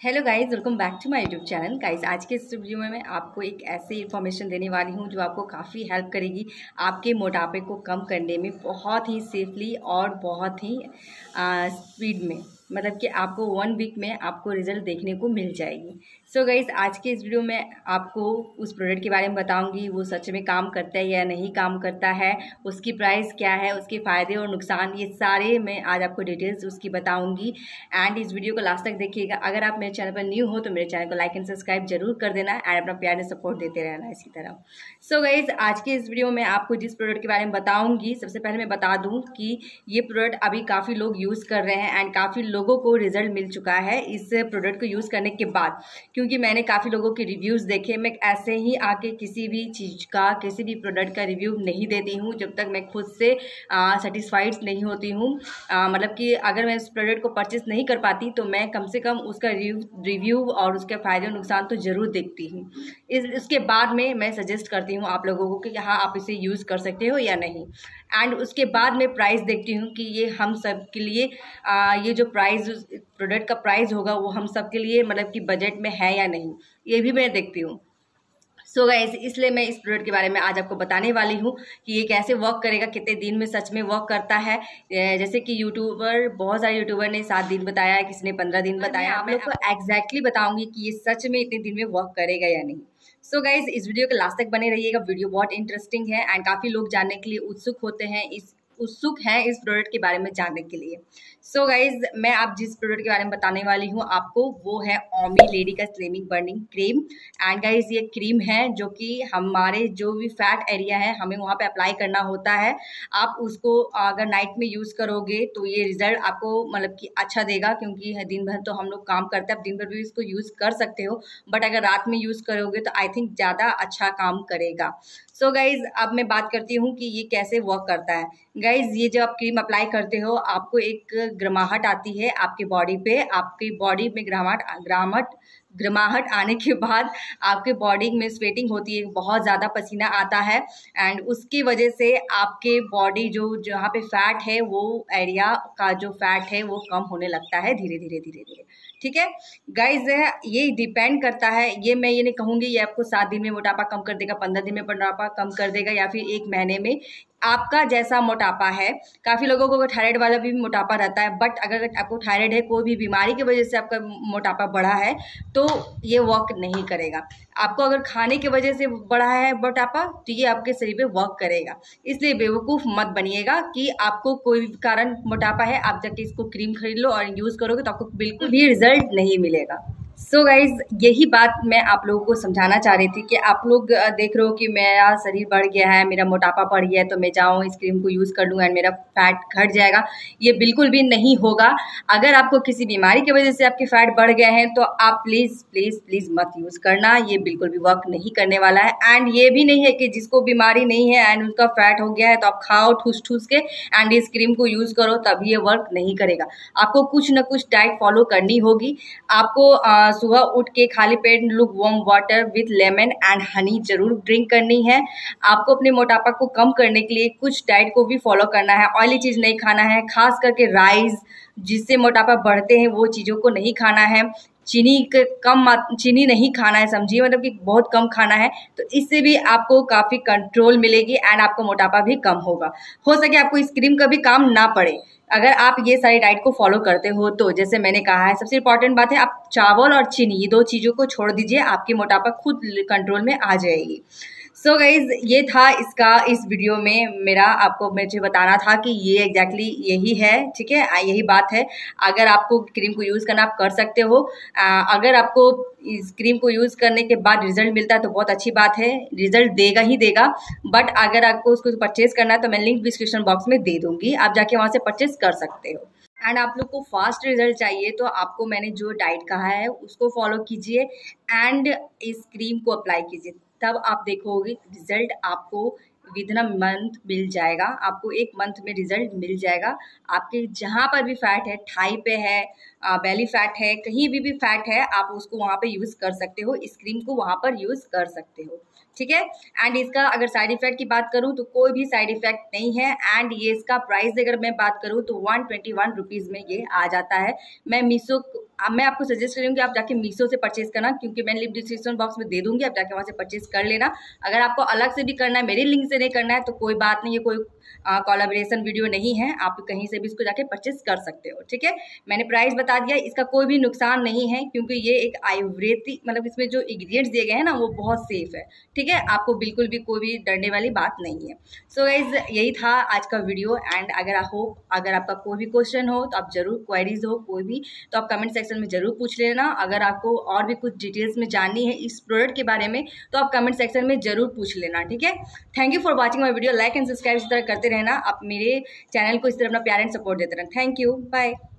Hello guys, welcome back to my YouTube channel. Guys, आज के इस वीडियो में मैं आपको एक ऐसी इन्फॉर्मेशन देने वाली हूँ जो आपको काफ़ी हेल्प करेगी आपके मोटापे को कम करने में, बहुत ही सेफली और बहुत ही स्पीड में। मतलब कि आपको 1 वीक में आपको रिजल्ट देखने को मिल जाएगी। सो गाइस, आज के इस वीडियो में आपको उस प्रोडक्ट के बारे में बताऊंगी, वो सच में काम करता है या नहीं काम करता है, उसकी प्राइस क्या है, उसके फ़ायदे और नुकसान, ये सारे मैं आज आपको डिटेल्स उसकी बताऊंगी। एंड इस वीडियो को लास्ट तक देखिएगा। अगर आप मेरे चैनल पर न्यू हो तो मेरे चैनल को लाइक एंड सब्सक्राइब जरूर कर देना एंड अपना प्यार से सपोर्ट देते रहना इसी तरह। सो गाइज, आज के इस वीडियो में आपको जिस प्रोडक्ट के बारे में बताऊंगी, सबसे पहले मैं बता दूं कि ये प्रोडक्ट अभी काफ़ी लोग यूज़ कर रहे हैं एंड काफ़ी लोगों को रिजल्ट मिल चुका है इस प्रोडक्ट को यूज़ करने के बाद। क्योंकि मैंने काफ़ी लोगों के रिव्यूज़ देखे। मैं ऐसे ही आके किसी भी चीज़ का, किसी भी प्रोडक्ट का रिव्यू नहीं देती हूँ जब तक मैं खुद से सेटिस्फाइड नहीं होती हूँ। मतलब कि अगर मैं इस प्रोडक्ट को परचेस नहीं कर पाती तो मैं कम से कम उसका रिव्यू और उसके फ़ायदे और नुकसान तो ज़रूर देखती हूँ। इसके बाद में मैं सजेस्ट करती हूँ आप लोगों को कि हाँ, आप इसे यूज़ कर सकते हो या नहीं। एंड उसके बाद मैं प्राइस देखती हूँ कि ये हम सब के लिए ये जो प्राइस प्रोडक्ट का प्राइस होगा वो हम सब के लिए मतलब कि बजट में है या नहीं, ये भी मैं देखती हूँ। सो गाइस, इसलिए मैं इस प्रोडक्ट के बारे में आज आपको बताने वाली हूँ कि ये कैसे वर्क करेगा, कितने दिन में सच में वर्क करता है। जैसे कि बहुत सारे यूट्यूबर ने 7 दिन बताया है, किसी ने 15 दिन बताया। आप लोग को एग्जैक्टली बताऊंगी कि ये सच में इतने दिन में वर्क करेगा या नहीं। सो गाइज, इस वीडियो के लास्ट तक बने रहिएगा। वीडियो बहुत इंटरेस्टिंग है एंड काफ़ी लोग जानने के लिए उत्सुक हैं इस प्रोडक्ट के बारे में जानने के लिए। सो गाइज, मैं आप जिस प्रोडक्ट के बारे में बताने वाली हूँ आपको, वो है ओमी लेडी का slimming burning cream. And guys, ये क्रीम है जो कि हमारे जो भी फैट एरिया है हमें वहाँ पे अप्लाई करना होता है। आप उसको अगर नाइट में यूज़ करोगे तो ये रिजल्ट आपको मतलब कि अच्छा देगा, क्योंकि दिन भर तो हम लोग काम करते हैं, आप दिन भर भी इसको यूज़ कर सकते हो, बट अगर रात में यूज़ करोगे तो आई थिंक ज़्यादा अच्छा काम करेगा। सो गाइज, अब मैं बात करती हूँ कि ये कैसे वर्क करता है। गाइज, ये जब आप क्रीम अप्लाई करते हो आपको एक गर्माहट आती है आपकी बॉडी पे। आपकी बॉडी में गर्माहट आने के बाद आपके बॉडी में स्वेटिंग होती है, बहुत ज़्यादा पसीना आता है एंड उसकी वजह से आपके बॉडी जो जहाँ पे फैट है, वो एरिया का जो फैट है वो कम होने लगता है धीरे धीरे धीरे धीरे। ठीक है गाइज, ये डिपेंड करता है। ये मैं ये नहीं कहूँगी ये आपको 7 दिन में मोटापा कम कर देगा, 15 दिन में मोटापा कम कर देगा या फिर 1 महीने में। आपका जैसा मोटापा है, काफ़ी लोगों को थायराइड वाला भी मोटापा रहता है, बट अगर आपको थायराइड है, कोई भी बीमारी की वजह से आपका मोटापा बढ़ा है तो ये वर्क नहीं करेगा। आपको अगर खाने की वजह से बढ़ा है मोटापा तो ये आपके शरीर पे वर्क करेगा। इसलिए बेवकूफ़ मत बनिएगा कि आपको कोई भी कारण मोटापा है आप जाके इसको क्रीम खरीद लो और यूज़ करोगे तो आपको बिल्कुल भी रिजल्ट नहीं मिलेगा। सो गाइज, यही बात मैं आप लोगों को समझाना चाह रही थी कि आप लोग देख रहे हो कि मेरा शरीर बढ़ गया है, मेरा मोटापा बढ़ गया है, तो मैं जाऊँ इस क्रीम को यूज़ कर लूँ एंड मेरा फैट घट जाएगा। ये बिल्कुल भी नहीं होगा। अगर आपको किसी बीमारी की वजह से आपके फैट बढ़ गए हैं तो आप प्लीज़ प्लीज़ प्लीज़ मत यूज़ करना, ये बिल्कुल भी वर्क नहीं करने वाला है। एंड ये भी नहीं है कि जिसको बीमारी नहीं है एंड उसका फैट हो गया है तो आप खाओ ठूस ठूस के एंड इस क्रीम को यूज़ करो, तभी ये वर्क नहीं करेगा। आपको कुछ ना कुछ डाइट फॉलो करनी होगी। आपको सुबह उठ के खाली पेट lukewarm water with lemon and honey जरूर ड्रिंक करनी है। आपको अपने मोटापा को कम करने के लिए कुछ डाइट को भी फॉलो करना है। ऑयली चीज़ नहीं खाना है, खास करके राइस जिससे मोटापा बढ़ते हैं वो चीज़ों को नहीं खाना है। चीनी नहीं खाना है, समझिए, मतलब कि बहुत कम खाना है, तो इससे भी आपको काफ़ी कंट्रोल मिलेगी एंड आपका मोटापा भी कम होगा। हो सके आपको इस क्रीम का भी काम ना पड़े अगर आप ये सारी डाइट को फॉलो करते हो तो। जैसे मैंने कहा है, सबसे इंपॉर्टेंट बात है आप चावल और चीनी, ये 2 चीज़ों को छोड़ दीजिए, आपकी मोटापा खुद कंट्रोल में आ जाएगी। सो गाइज, ये था इस वीडियो में मेरा आपको मुझे बताना था कि ये एग्जैक्टली यही है। ठीक है, यही बात है। अगर आपको क्रीम को यूज़ करना आप कर सकते हो। अगर आपको इस क्रीम को यूज़ करने के बाद रिजल्ट मिलता है तो बहुत अच्छी बात है, रिजल्ट देगा ही देगा। बट अगर आपको उसको परचेज करना है तो मैं लिंक डिस्क्रिप्शन बॉक्स में दे दूंगी, आप जाके वहाँ से परचेज कर सकते हो। एंड आप लोग को फास्ट रिजल्ट चाहिए तो आपको मैंने जो डाइट कहा है उसको फॉलो कीजिए एंड इस क्रीम को अप्लाई कीजिए, तब आप देखोगे रिजल्ट आपको विदिन अ मंथ मिल जाएगा। आपको 1 मंथ में रिजल्ट मिल जाएगा। आपके जहाँ पर भी फैट है, थाई पे है, बेली फैट है, कहीं भी फैट है, आप उसको वहाँ पे यूज़ कर सकते हो। इस क्रीम को वहाँ पर यूज़ कर सकते हो, ठीक है। एंड इसका अगर साइड इफेक्ट की बात करूँ तो कोई भी साइड इफेक्ट नहीं है। एंड ये इसका प्राइस अगर मैं बात करूँ तो 121 रुपीज़ में ये आ जाता है। मैं आपको सजेस्ट करूँगी आप जाके मीशो से परचेज करना, क्योंकि मैं लिंक डिस्क्रिप्शन बॉक्स में दे दूंगी, आप जाके वहाँ से परचेज कर लेना। अगर आपको अलग से भी करना है, मेरे लिंक से नहीं करना है तो कोई बात नहीं, है कोई कोलैबोरेशन वीडियो नहीं है, आप कहीं से भी इसको जाके परचेज कर सकते हो, ठीक है। मैंने प्राइस बता दिया, इसका कोई भी नुकसान नहीं है, क्योंकि ये एक आयुर्वेदिक मतलब इसमें जो इंग्रेडिएंट्स दिए गए हैं ना वो बहुत सेफ है, ठीक है। आपको बिल्कुल भी कोई भी डरने वाली बात नहीं है। सो गाइज यही था आज का वीडियो। एंड अगर आपका कोई भी क्वेश्चन हो तो आप जरूर, क्वेरीज हो कोई भी, तो आप कमेंट सेक्शन में जरूर पूछ लेना। अगर आपको और भी कुछ डिटेल्स में जाननी है इस प्रोडक्ट के बारे में तो आप कमेंट सेक्शन में जरूर पूछ लेना, ठीक है। Thank you for watching my video. Like and subscribe इस तरह करते रहना। आप मेरे चैनल को इस तरह अपना प्यार एंड सपोर्ट देते रहना। Thank you, bye.